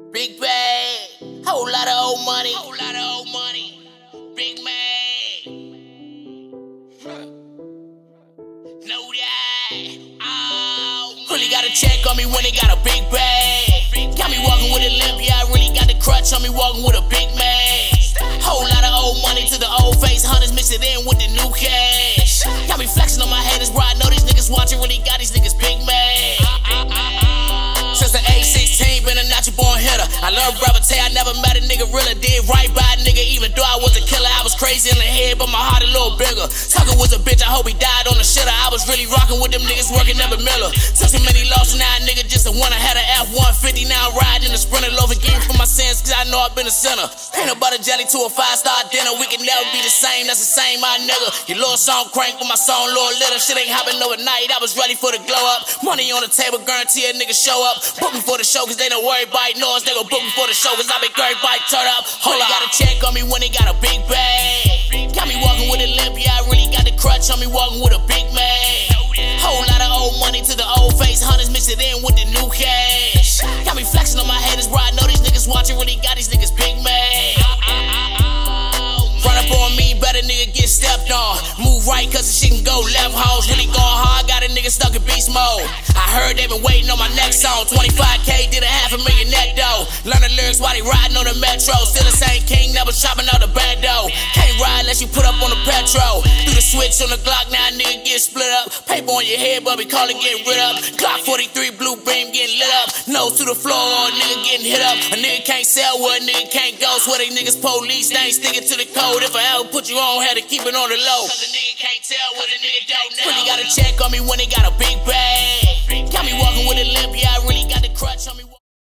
Big bag, whole lot of old money, big man, know that, really got a check on me when they got a big bag, got me walking with a limp, yeah, I really got the crutch on me walking with a big man, whole lot of old money to the old face, hunters mix it in with the new cash, got me flexing on my haters, bro, I know these niggas watching, really got these niggas big man. Since the age 16, been a natural born hitter. I love gravity, I never met a nigga really did right by a nigga. Even though I was a killer, I was crazy in the head, but my heart a little bigger. Tucker was a bitch, I hope he died on the shitter. I was really rocking with them niggas working Never Miller. Took too many losses, now a nigga just a one. I had an F-150, now I'm riding in a Sprinter. Low forgive for my sins, cause I know I've been a sinner. Peanut butter jelly to a 5-star dinner. We can never be the same, that's the same, my nigga. Your little song crank with my song, Lord Little. Shit ain't hopping overnight, I was ready for the glow up. Money on the table, guarantee a nigga show up. Book me for the show, cause they don't worry about noise. They gon' book me for the show, cause I been great by turn up. Hold up, got a check on me when they got a big bag. Got me walking with a limp, yeah, I really got the crutch on me walking with a big man. Whole lot of old money to the old face, hunters mix it in with the new cash. Got me flexing on my haters, bro, I know these niggas watching, really got these niggas big man. Run up on me, better nigga get stepped on. Move right, cause the shit can go left, hoes. Really going hard, got a nigga stuck in beast mode. I heard they been waiting on my next song. 25K, did a $500,000 net though. Learn the lyrics while they riding on the metro. Still the same king, never chopping out the bando. Can't ride unless you put up on the petrol. Do the switch on the Glock, now a nigga get split up. Paper on your head, but we call it getting rid up. Glock 43, blue beam getting lit up. Nose to the floor, a nigga getting hit up. A nigga can't sell where a nigga can't go. Swear they niggas police, they ain't sticking to the code. If I ever put you on, had to keep it on the low. Cause a nigga can't tell what a nigga don't know. Really got a check on me when they got a big bag.